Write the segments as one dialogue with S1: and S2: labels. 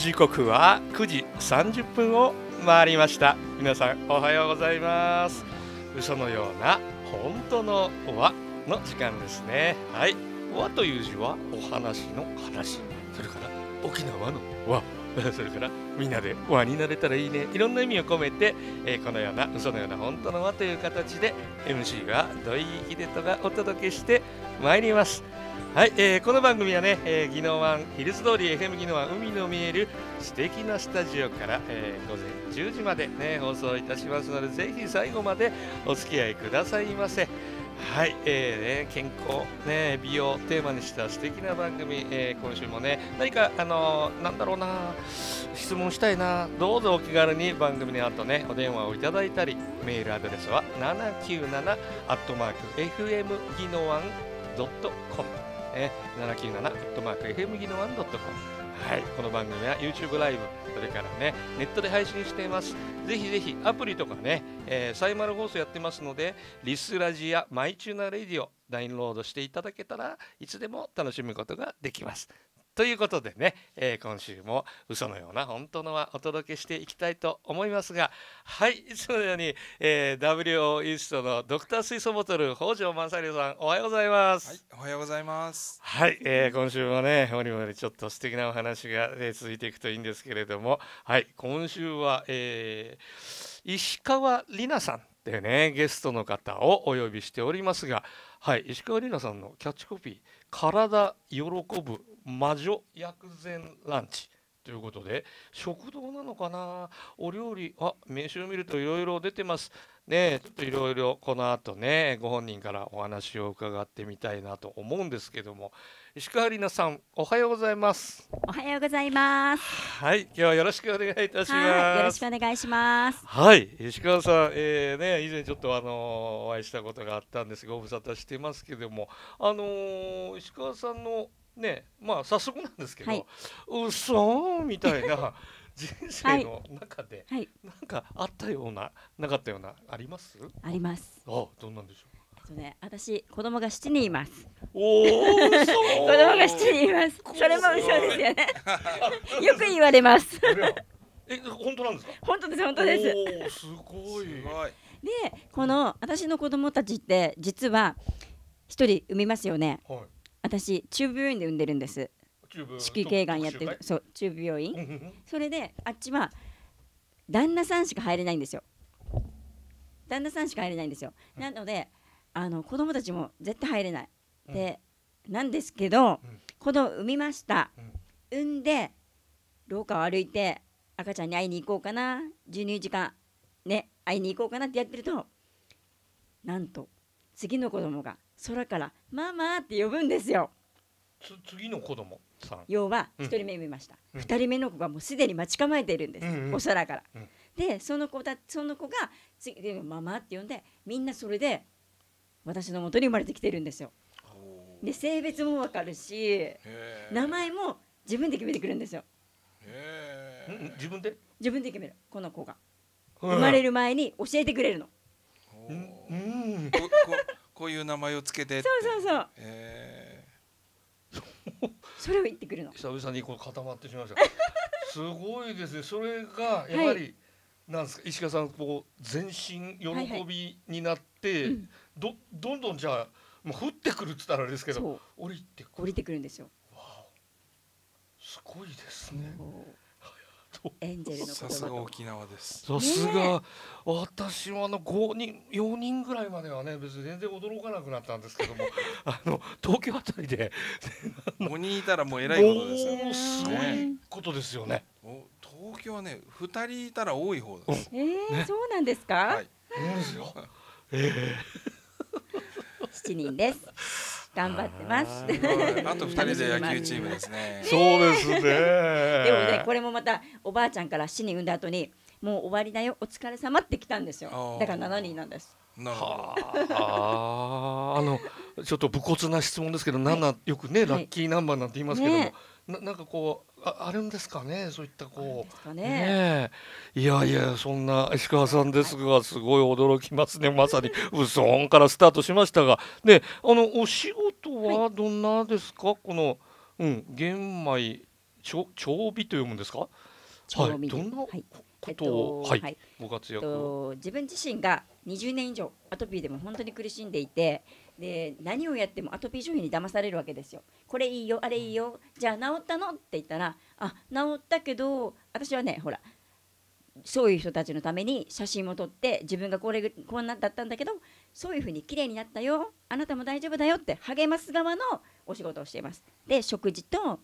S1: 時刻は9時30分を回りました。皆さんおはようございます。嘘のような本当の和の時間ですね。はい、和という字はお話の話、それから沖縄の和それからみんなで輪になれたらいいね、いろんな意味を込めて、このような嘘のような本当の和という形で MC が土井秀人がお届けしてまいります。はい、この番組はね、宜野湾ヒルズ通り FM 宜野湾海の見える素敵なスタジオから、午前10時まで、ね、放送いたしますので、ぜひ最後までお付き合いくださいませ。はい、健康、ね、美容をテーマにした素敵な番組、今週もね、何かなんだろうな、質問したいな、どうぞお気軽に番組の後ね、お電話をいただいたり、メールアドレスは797@fm 宜野湾.com、797@fm 宜野湾.com。はい、この番組は YouTube ライブ、それからね、ネットで配信しています。ぜひぜひアプリとかね、サイマル放送やってますので、リスラジやマイチューナレディオダウンロードしていただけたらいつでも楽しむことができます。ということでね、今週も嘘のような本当のはお届けしていきたいと思いますが、はい、いつものように、WO イーストのドクター水素ボトル北条正良さん、おはようございます。
S2: はい、おはようございます。
S1: はい、今週もね、もりもりちょっと素敵なお話が、続いていくといいんですけれども、はい、今週は、石川里奈さんっていうね、ゲストの方をお呼びしておりますが、はい、石川里奈さんのキャッチコピー、体喜ぶ魔女薬膳ランチということで、食堂なのかな、お料理、名刺を見るといろいろ出てますね。ちょっといろいろこの後ね、ご本人からお話を伺ってみたいなと思うんですけども、石川里奈さん、おはようございます。
S3: おはようございます。
S1: はい、今日はよろしくお願いいたします。
S3: はい、よろしくお願いします。
S1: はい、石川さん、ね、以前ちょっとお会いしたことがあったんですが、ご無沙汰してますけども、石川さんのね、まあ早速なんですけど、
S3: はい、
S1: 嘘みたいな人生の中で、
S3: はい、
S1: なんかあったような、なかったような、あります？
S3: あります。
S1: どんなんでしょう。
S3: 私子供が7人います。
S1: おお、
S3: 子供が7人います。それも嘘ですよね。よく言われます。
S1: 本当なんですか？
S3: 本当です、本当です。
S1: おお、すごい。
S3: で、この私の子供たちって実は一人産みますよね。
S1: はい、
S3: 私中部病院で産んでるんです。子宮頸がんやってる、そう中部病院。それであっちは旦那さんしか入れないんですよ。旦那さんしか入れないんですよ。なので子供たちも絶対入れない。で、なんですけど、子供産みました。産んで廊下を歩いて赤ちゃんに会いに行こうかな、授乳時間ね、会いに行こうかなってやってると、なんと次の子供が空からママって呼ぶんですよ。
S1: 次の子供さん、
S3: 要は1人目産みました、2人目の子がもうすでに待ち構えているんです、お空から、でその子が次でママって呼んで、みんなそれで私の元に生まれてきてるんですよ。で性別も分かるし、名前も自分で決めてくるんですよ。
S1: 自分で
S3: 決める。この子が生まれる前に教えてくれるの。
S2: こういう名前をつけてって。
S3: そうそれを言ってくるの。
S1: 久々にこう固まってしまいました。すごいですね。それがやはり、なんですか、石川さん、こう全身喜びになって、どんどんじゃあもう降ってくるって言ったらあれですけど、降りてく
S3: るんですよ。
S1: すごいですね。
S3: エンジェルの
S2: さすが沖縄です。
S1: さすが。私は5人4人ぐらいまではね、別に全然驚かなくなったんですけども、東京あたりで
S2: 5人いたらもうえらいことですよ。
S1: すごいことですよね。
S2: 東京はね、2人いたら多い方です。
S3: そうなんですか？
S2: はい、
S1: そうですよ。
S3: 7人です。頑張ってます。
S2: あと2人で野球チームですね。
S1: そうですね。
S3: でもね、これもまたおばあちゃんから7人産んだ後に、もう終わりだよ、お疲れ様って来たんですよ。だから7人なんです。
S2: なるほ
S1: ど。ちょっと武骨な質問ですけど、よくねラッキーナンバーなんて言いますけども、なんかこうあるんですかね、そういったこう。いやいや、そんな石川さんですが、すごい驚きますね。まさに嘘んからスタートしましたが、ね、お仕事はどんなですか、この玄米長美と読むんですか？
S3: 長美
S1: どんな
S3: はい
S1: ことを、はい
S3: はい
S1: ご活躍。
S3: 自分自身が20年以上アトピーでも本当に苦しんでいて、で何をやってもアトピー商品に騙されるわけですよ。これいいよあれいいよ、じゃあ治ったのって言ったら、あ治ったけど私はねほらそういう人たちのために写真も撮って自分がこんなだったんだけどそういうふうに綺麗になったよあなたも大丈夫だよって励ます側のお仕事をしています。で食事と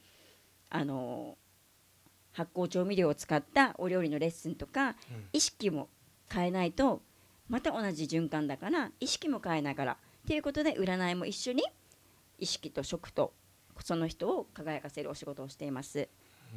S3: 発酵調味料を使ったお料理のレッスンとか、意識も変えないとまた同じ循環だから意識も変えながらということで占いも一緒に意識と食とその人を輝かせるお仕事をしています。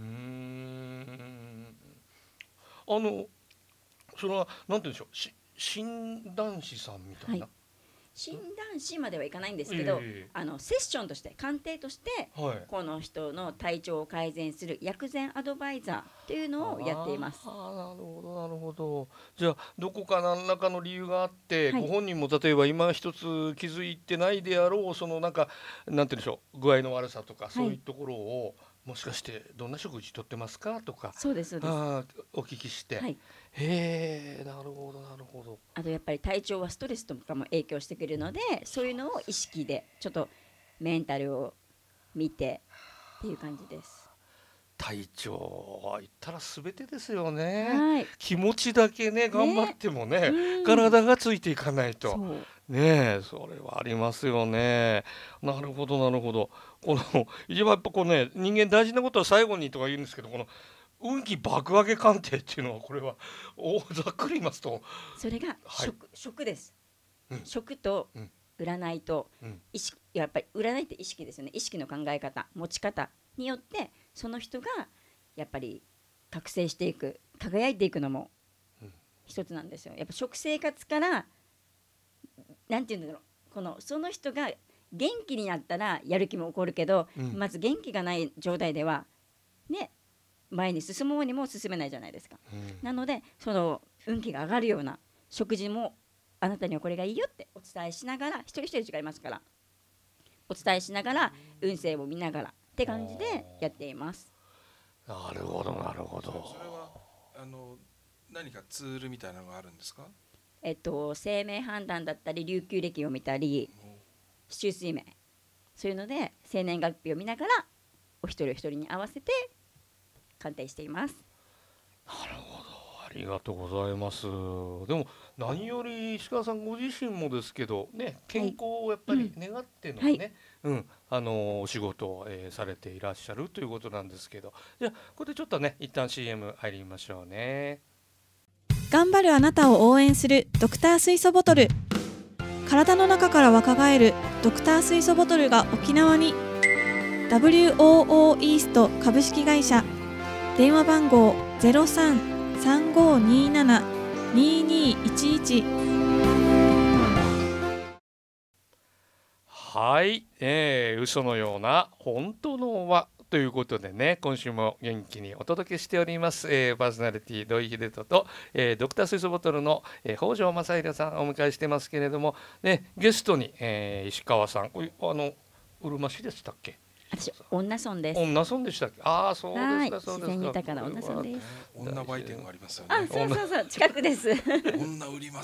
S1: それはなんて言うんでしょう、診断士さんみたいな、
S3: 診断士まではいかないんですけど、セッションとして鑑定として、この人の体調を改善する薬膳アドバイザーというのをやっています。
S1: なるほどなるほど。じゃあどこか何らかの理由があって、ご本人も例えば今一つ気づいてないであろうそのなんて言うんでしょう、具合の悪さとか、そういうところをもしかしてどんな食事とってますかとか、
S3: そうですそうです、
S1: お聞きして、なるほどなるほど。
S3: あとやっぱり体調はストレスとかも影響してくるので、そういうのを意識でちょっとメンタルを見てっていう感じです。
S1: 体調言ったら全てですよね、気持ちだけね頑張ってもね、体がついていかないとね、それはありますよね。なるほどなるほど。この一番やっぱこうね、人間大事なことは最後にとか言うんですけど、この運気爆上げ鑑定っていうのはこれはざっくり言いますと
S3: それが食です、食と占いと意識、やっぱり占いって意識ですよね。意識の考え方持ち方によってその人がやっぱり覚醒していく、輝いていくのも一つなんですよ。やっぱ食生活からなんていうんだろう、その人が元気になったらやる気も起こるけど、まず元気がない状態ではね前に進もうにも進めないじゃないですか、なのでその運気が上がるような食事もあなたにはこれがいいよってお伝えしながら、一人一人違いますからお伝えしながら運勢を見ながらって感じでやっています。
S1: なるほどなるほど。
S2: それは何かツールみたいなのがあるんですか？
S3: 生命判断だったり琉球暦を見たり四柱推命、そういうので生年月日を見ながらお一人お一人に合わせて鑑定しています。
S1: なるほど、ありがとうございます。でも何より石川さんご自身もですけどね、健康をやっぱり願ってのね、お仕事を、されていらっしゃるということなんですけど、じゃあここでちょっとね一旦 CM 入りましょうね。
S4: 頑張るあなたを応援するドクター水素ボトル、体の中から若返るドクター水素ボトルが沖縄に。 WOO イースト株式会社、電話番号 03-3527-2211。
S1: はい、嘘のような本当の和ということでね、今週も元気にお届けしております、パーソナリティ土井秀人と、ドクター水素ボトルの、北条正弘さんをお迎えしてますけれども、ね、ゲストに、石川さん、うるま市でしたっけ？
S3: 私女村です。
S1: 女村でしたっけ？ああそうですかそうですか。
S3: 自然豊かな女村です。
S2: 女売店がありますよね。
S3: あ、そうそうそう、近くです。
S2: 女売ります。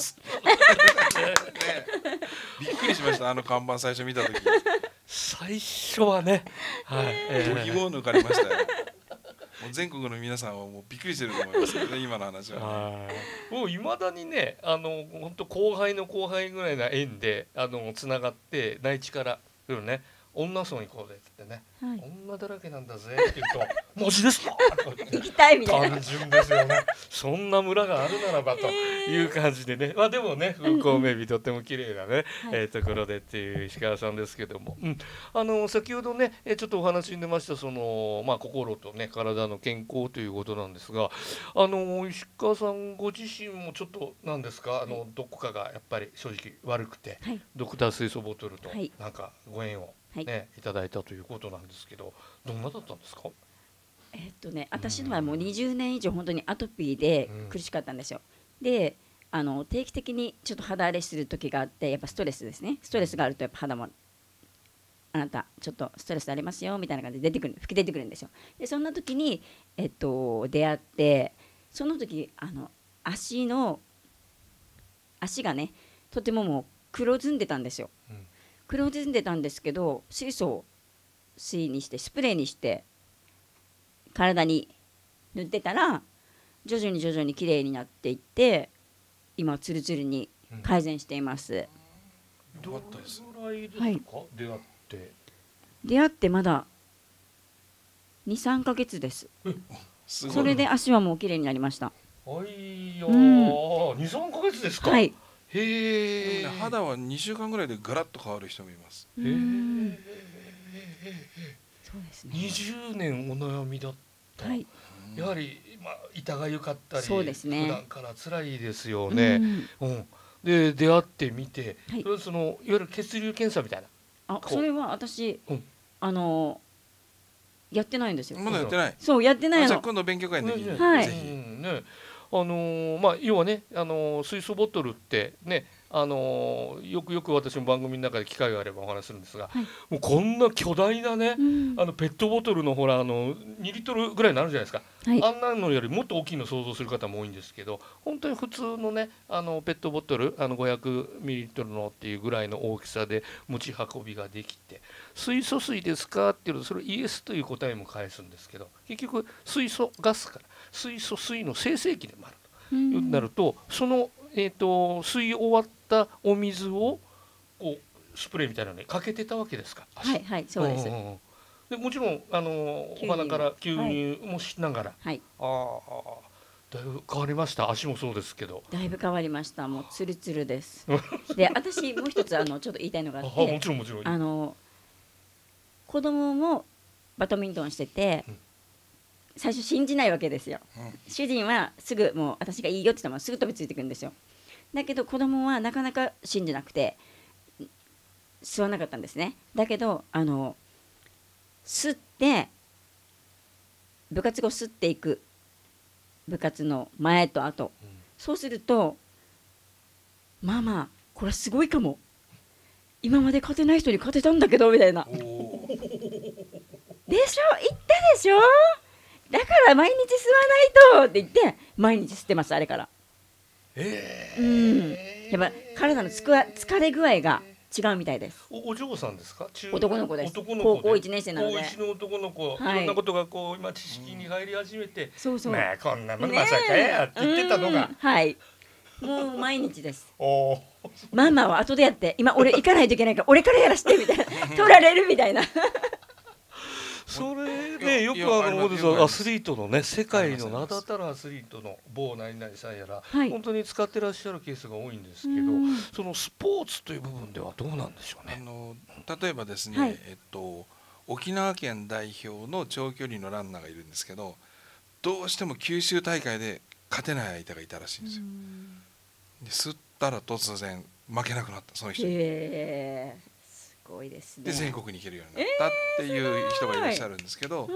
S2: びっくりしました、看板最初見た時。
S1: 最初はね、
S2: 度肝を抜かれましたよ。もう全国の皆さんはもうびっくりしてると思いますけどね、今の話は、
S1: もういまだにね、本当後輩の後輩ぐらいな縁でつながって内地から来るね、女村行こうでってね、女だらけなんだぜって言うとマジですか
S3: 行きたいみたいな、
S1: 単純ですよね。そんな村があるならばという感じでね、まあでもね風光明媚とっても綺麗なね、ところでっていう石川さんですけども、先ほどねちょっとお話に出ましたその心とね体の健康ということなんですが、石川さんご自身もちょっと何ですか、どこかがやっぱり正直悪くて、ドクター水素ボトルとなんかご縁をね、いただいたということなんですけど、どんなだったんですか？
S3: 私のはもう20年以上本当にアトピーで苦しかったんですよ。で定期的にちょっと肌荒れする時があって、やっぱストレスですね。ストレスがあるとやっぱ肌もあなたちょっとストレスありますよみたいな感じで吹き出てくるんですよ。でそんな時に、出会って、その時足がねとてももう黒ずんでたんですよ。黒ずんでたんですけど、水素を水にしてスプレーにして体に塗ってたら徐々に綺麗になっていって、今はツルツルに改善しています。
S1: どのぐらいですか、はい、出会ってまだ 2,3 ヶ月です。それで足はもう綺麗になりました。 はいよ、2、3ヶ月ですか。
S3: はい。
S1: へえ、
S2: 肌は2週間ぐらいでガラッと変わる人もいます。
S3: そうですね。
S1: 20年お悩みだった。はい、やはり痛がゆかったり、
S3: そうですね、
S1: 普段から辛いですよね。で出会ってみて、はい、それいわゆる血流検査みたいな。
S3: それは私、やってないんですよ。
S2: まだやってない。
S3: そうやってないの。
S2: じゃあ今度勉強会の時にぜひ。
S1: ね、要はね、水素ボトルってね、よく私も番組の中で機会があればお話するんですが、はい、もうこんな巨大なね、ペットボトルのほら2リットルぐらいになるじゃないですか、はい、あんなのよりもっと大きいの想像する方も多いんですけど、本当に普通のねペットボトル500ミリリットルのっていうぐらいの大きさで持ち運びができて、水素水ですかっていうとそれイエスという答えも返すんですけど、結局水素ガスから水素水の生成器でもあるとなると、その吸い終わったお水をこうスプレーみたいなのにかけてたわけですか。
S3: はいはい、そうです。
S1: でもちろんお鼻から吸入もしながら、はい、だいぶ変わりました。足もそうですけど
S3: だいぶ変わりました。もうツルツルですで、私もう一つちょっと言いたいのがあって、
S1: もちろん
S3: 子供もバドミントンしてて、最初信じないわけですよ。主人はすぐもう私がいいよって言ったらすぐ飛びついてくるんですよ。だけど子供はなかなか信じなくて吸わなかったんですね。だけど吸って部活後吸っていく、部活の前と後、そうするとママこれすごいかも、今まで勝てない人に勝てたんだけどみたいなでしょ、言ったでしょ、だから毎日吸わないとって言って毎日吸ってます。あれからやっぱ体の疲れ具合が違うみたいです。
S1: お嬢さんですか？
S3: 男の子です。高校1年生なので。
S1: 高1の男の子、いろんなことがこう今知識に入り始めて、
S3: そうそう。
S1: まあこんなものまさかやって言ってたのが、
S3: はい。もう毎日です。ママは後でやって、今俺行かないといけないから俺からやらしてみたいな、取られるみたいな。
S1: それでよくアスリートのね、世界の名だたるアスリートの某何々さんやら、本当に使ってらっしゃるケースが多いんですけど、そのスポーツという部分ではどうなんでしょうね。
S2: 例えばですね、沖縄県代表の長距離のランナーがいるんですけど、どうしても九州大会で勝てない相手がいたらしいんですよ。で吸ったら突然負けなくなった、その人に。
S3: すごいですね。
S2: で全国に行けるようになったっていう人がいらっしゃるんですけど、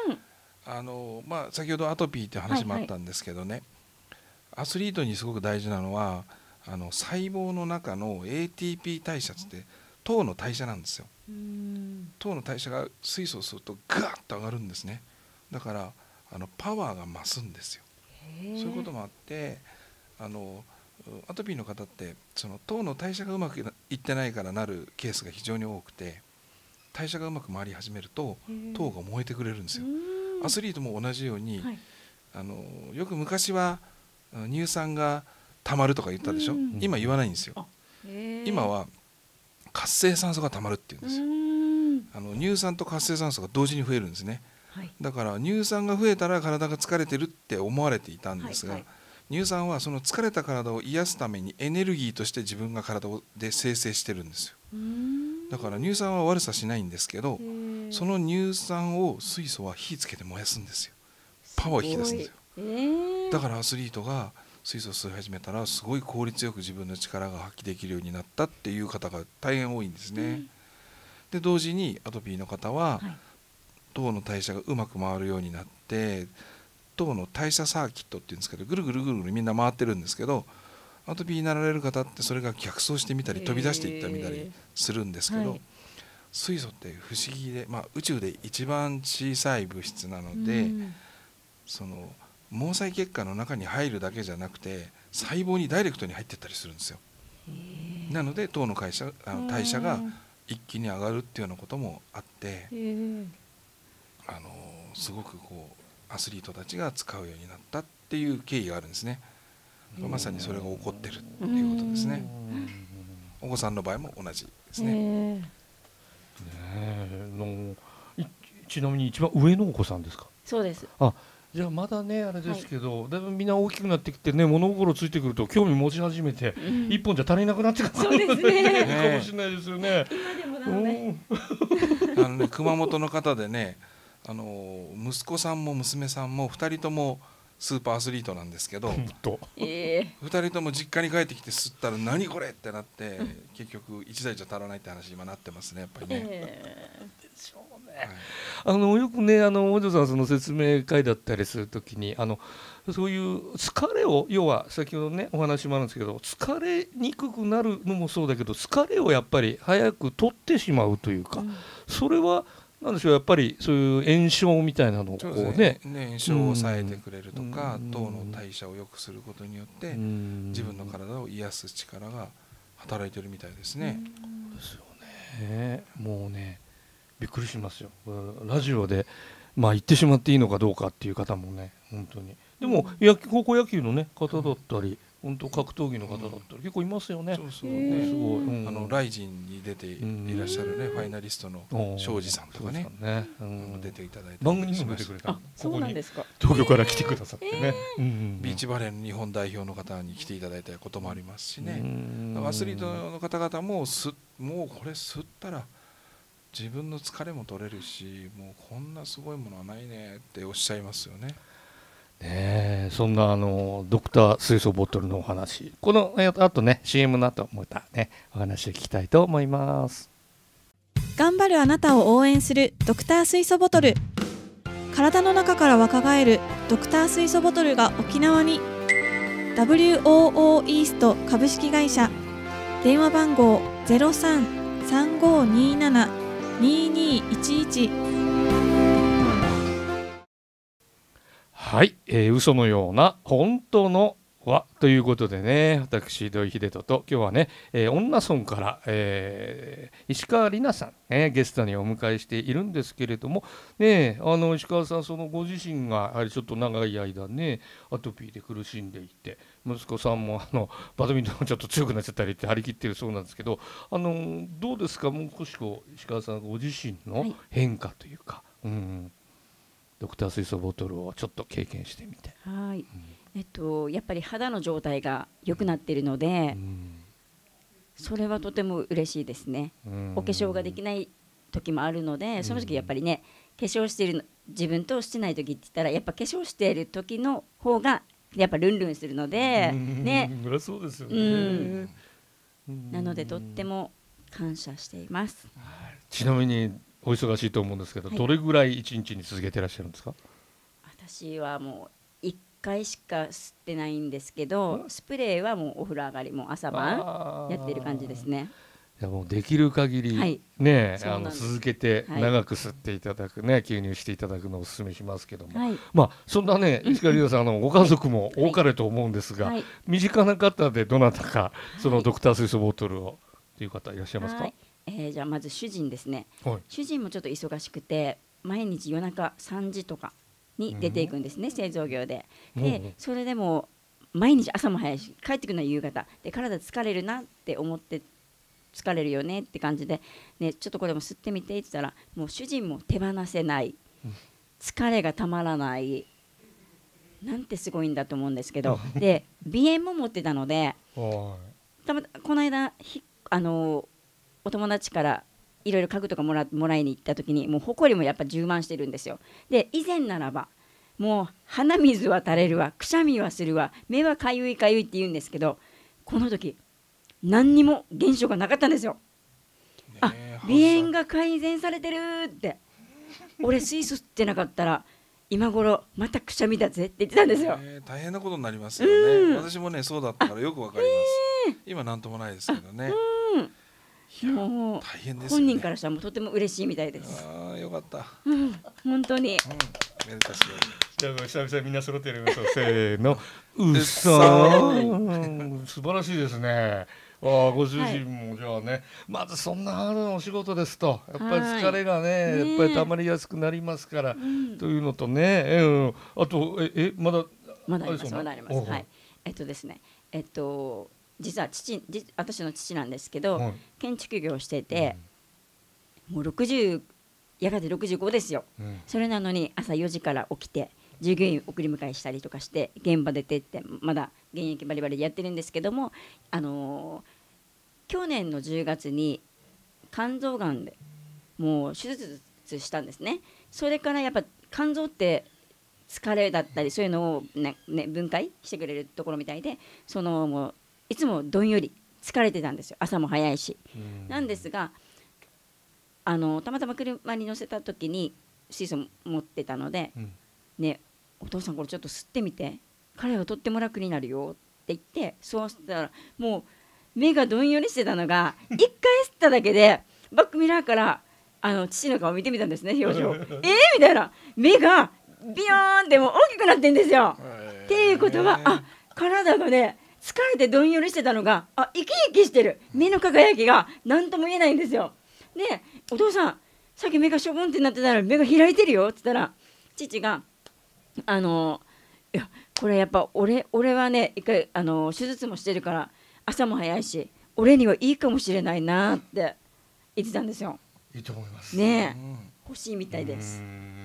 S2: 先ほどアトピーって話もあったんですけどね、アスリートにすごく大事なのは細胞の中の ATP 代謝って糖の代謝なんですよ。糖の代謝が水素を吸うとガーッと上がるんですね。だからパワーが増すんですよ。そういうこともあってアトピーの方ってその糖の代謝がうまくいってないからなるケースが非常に多くて、代謝がうまく回り始めると糖が燃えてくれるんですよ。アスリートも同じように、よく昔は乳酸がたまるとか言ったでしょ。今言わないんですよ。今は活性酸素がたまるっていうんですよ。乳酸と活性酸素が同時に増えるんですね。だから乳酸が増えたら体が疲れてるって思われていたんですが、乳酸はその疲れた体を癒すためにエネルギーとして自分が体で生成してるんですよ。だから乳酸は悪さしないんですけど、その乳酸を水素は火つけて燃やすんですよ。パワーを引き出すんですよ。だからアスリートが水素を吸い始めたらすごい効率よく自分の力が発揮できるようになったっていう方が大変多いんですね。で同時にアトピーの方は糖の代謝がうまく回るようになって、糖の代謝サーキットっていうんですけど、ぐるぐるぐるぐるみんな回ってるんですけど、アトピーになられる方ってそれが逆走してみたり飛び出していったみたりするんですけど、 水素って不思議で、宇宙で一番小さい物質なので、その毛細血管の中に入るだけじゃなくて細胞にダイレクトに入ってったりするんですよ。なので糖の代謝が一気に上がるっていうようなこともあって、すごくこうアスリートたちが使うようになったっていう経緯があるんですね。まさにそれが起こってるっていうことですね。お子さんの場合も同じですね。
S1: ちなみに一番上のお子さんですか？
S3: そうです。
S1: じゃあまだねあれですけど、だいぶみんな大きくなってきてね、物心ついてくると興味持ち始めて、一本じゃ足りなくなってくるかもしれないですよね。
S3: 今でもなので
S2: 熊本の方でね、息子さんも娘さんも2人ともスーパーアスリートなんですけど、2人とも実家に帰ってきて吸ったら何これってなって、結局1台じゃ足らないって話今なってますね、やっぱりね。
S1: でしょうね。よくねお嬢さんその説明会だったりするときにそういう疲れを、要は先ほどねお話もあるんですけど、疲れにくくなるのもそうだけど疲れをやっぱり早く取ってしまうというか、それはなんでしょう、やっぱりそういう炎症みたいなのをこうね、
S2: 炎症を抑えてくれるとか、糖の代謝を良くすることによって自分の体を癒す力が働いてるみたいですね。
S1: そうですよね。もうねびっくりしますよ。ラジオで言ってしまっていいのかどうかっていう方もね、本当に。でも高校野球のね方だったり、本当格闘技の方だったり結構いますよね。
S2: そうそうね。すごい。ライジンに出ていらっしゃるねファイナリストの庄司さんとかね、出ていただいて
S1: 番組にも出てくれた。
S3: そうなんですか。
S1: 東京から来てくださってね。
S2: ビーチバレーの日本代表の方に来ていただいたこともありますしね。アスリートの方々ももうこれ吸ったら自分の疲れも取れるし、もうこんなすごいものはないねっておっしゃいますよね。
S1: そんなドクター水素ボトルのお話、このあとね CM の後またねお話を聞きたいと思います。
S4: 頑張るあなたを応援するドクター水素ボトル。体の中から若返るドクター水素ボトルが沖縄に。 WOO イースト株式会社、電話番号 03-3527-2211。
S1: はい、嘘のような本当のはということでね、私土井秀人と今日はね、女村から、石川里奈さん、ゲストにお迎えしているんですけれどもね、石川さんそのご自身がやはりちょっと長い間ねアトピーで苦しんでいて、息子さんもバドミントンちょっと強くなっちゃったりって張り切ってるそうなんですけど、どうですか、もう少しこう石川さんご自身の変化というか、ドクター水素ボトルをちょっと経験してみて。
S3: はい、やっぱり肌の状態が良くなっているので、それはとても嬉しいですね。お化粧ができない時もあるので、その時やっぱりね、化粧している自分としてない時って言ったらやっぱ化粧している時の方がやっぱルンルンするのでね。
S1: そうですよね。
S3: なのでとっても感謝しています。
S1: ちなみにお忙しいと思うんですけど、どれぐらい一日に続けてらっしゃるんですか？
S3: 私はもう1回しか吸ってないんですけど、スプレーはもうお風呂上がりも朝晩やってる感じですね。
S1: いやもうできる限りね、続けて長く吸っていただくね、吸入していただくのをお勧めしますけども、そんなね石川里奈さんご家族も多かれと思うんですが、身近な方でどなたかそのドクター水素ボトルをという方いらっしゃいますか？
S3: じゃあまず主人ですね。主人もちょっと忙しくて毎日夜中3時とかに出ていくんですね、製造業で。でそれでも毎日朝も早いし帰ってくるのは夕方で、体疲れるなって思って、疲れるよねって感じで、ね、ちょっとこれも吸ってみてって言ったら、もう主人も手放せない、疲れがたまらない、なんてすごいんだと思うんですけどで鼻炎も持ってたので、この間お友達からいろいろ家具とかもらいに行った時に、もう埃もやっぱ充満してるんですよ。で以前ならばもう鼻水は垂れるわ、くしゃみはするわ、目はかゆいかゆいって言うんですけど、この時何にも現象がなかったんですよ。鼻炎が改善されてるって、俺水素吸ってなかったら今頃またくしゃみだぜって言ってたんですよ。
S2: 大変なことになりますよね。私もねそうだったからよくわかります。今なんともないですけどね。
S3: もう
S2: 大変ですよね。
S3: 本人からしたらもうとても嬉しいみたいです。
S2: ああよかった。
S3: 本当に。
S2: めでたし。
S1: じゃあ久々みんな揃ってやりましょう。せーの、うっそー。素晴らしいですね。ご主人もじゃあね、まずそんなハードなお仕事ですと、やっぱり疲れがね、やっぱり溜まりやすくなりますから、というのとね、あとまだ
S3: あります。はい。ですね、実は私の父なんですけど、建築業をしてて、もう60やがて65ですよ。それなのに朝4時から起きて従業員送り迎えしたりとかして現場出てってまだ現役バリバリでやってるんですけども、去年の10月に肝臓がんでもう手術したんですね。それからやっぱ肝臓って疲れだったりそういうのを、分解してくれるところみたいで、もういつもどんより疲れてたんですよ。朝も早いし。なんですがたまたま車に乗せた時に水素持ってたので、ね、お父さんこれちょっと吸ってみて、彼はとっても楽になるよって言って、そうしたらもう目がどんよりしてたのが一回吸っただけでバックミラーから父の顔見てみたんですね、表情みたいな、目がビヨーンってもう大きくなってんですよ。っていうことは体がね疲れてどんよりしてたのが生き生きしてる、目の輝きが何とも言えないんですよ。でお父さんさっき目がしょぼんってなってたら目が開いてるよって言ったら、父がいやこれやっぱ俺はね一回手術もしてるから朝も早いし俺にはいいかもしれないなって言ってたんですよ。
S1: いいと思います
S3: ね。欲しいみたいです。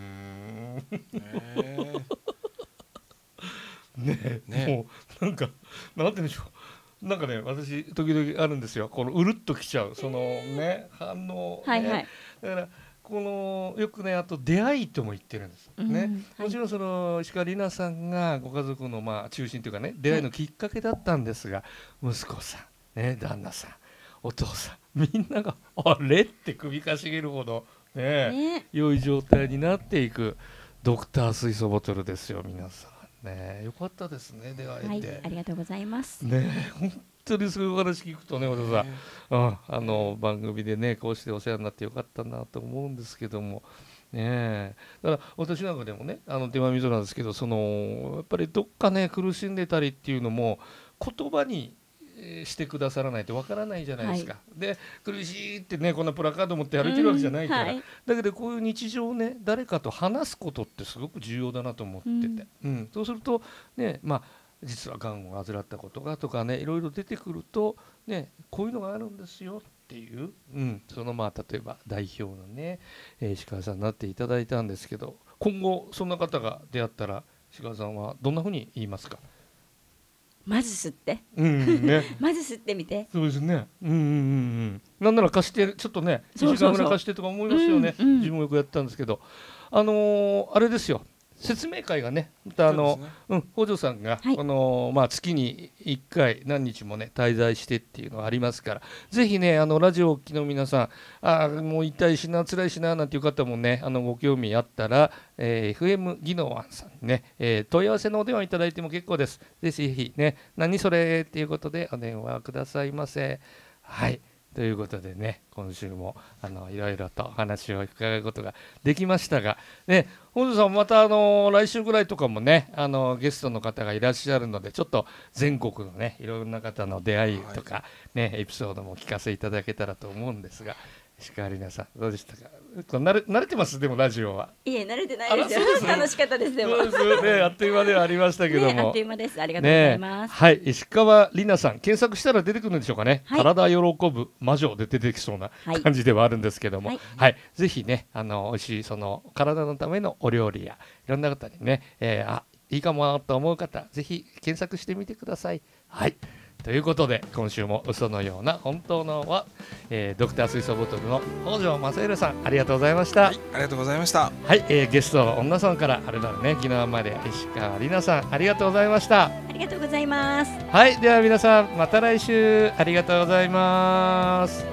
S1: もうなんかなんて言うんでしょう、なんかね私時々あるんですよ、このうるっときちゃうそのね反応ね。だからよくね、あと出会いとも言ってるんですね。もちろんその石川里奈さんがご家族の中心というかね、出会いのきっかけだったんですが、息子さんね、旦那さん、お父さん、みんながあれって首かしげるほどね良い状態になっていくドクター水素ボトルですよ、皆さんね。よかったですね、出会えて。
S3: ありがとうございます
S1: ね。本当にそういうお話聞くとね、お父さん、番組でねこうしてお世話になってよかったなと思うんですけどもね。だから私なんかでもね、手前味噌なんですけど、やっぱりどっかね苦しんでたりっていうのも言葉にしてくださらないとわからないじゃないですか。で苦しいってねこんなプラカード持って歩いてるわけじゃないから、だけどこういう日常をね誰かと話すことってすごく重要だなと思ってて、そうするとね、実はがんを患ったことがとかねいろいろ出てくるとね、こういうのがあるんですよっていう、その例えば代表のね、石川さんになっていただいたんですけど、今後そんな方が出会ったら石川さんはどんなふうに言いますか？
S3: まず吸って、まず吸ってみて。
S1: そうですね。なんなら貸してちょっとね1時間ぐらい貸してとか思いますよね。自分もよくやったんですけど、あれですよ、説明会がねまた北条さんがこの月に1回何日もね滞在してっていうのがありますから、ぜひねラジオをお聞きの皆さん、もう痛いしな辛いしななんていう方もねご興味あったら、FM 技能ワンさんにね、問い合わせのお電話いただいても結構です。ぜひね何それっていうことでお電話くださいませ。はい、ということでね、今週もいろいろと話を伺うことができましたが、ね、本庄さんまた来週ぐらいとかもねゲストの方がいらっしゃるので、ちょっと全国のねいろんな方の出会いとか、エピソードも聞かせいただけたらと思うんですが、石川里奈さんどうでしたか？慣れてます？でもラジオは。
S3: いえ慣れてないですよ。楽しかったです。でも
S1: そうですね、あっという間ではありましたけども、
S3: あっという間です。ありがとうございます。
S1: はい、石川里奈さん検索したら出てくるんでしょうかね。体喜ぶ魔女で出てきそうな感じではあるんですけども、ぜひね美味しいその体のためのお料理やいろんな方にね、いいかもと思う方ぜひ検索してみてください。はい、ということで今週も嘘のような本当のは、ドクター水素ボトルの北条正弘さんありがとうございました。
S2: ありがとうございました。
S1: はい、ゲストの女さんからあれだね、昨日まで石川里奈さんありがとうございました。
S3: ありがとうございます。
S1: はい、では皆さんまた来週ありがとうございます。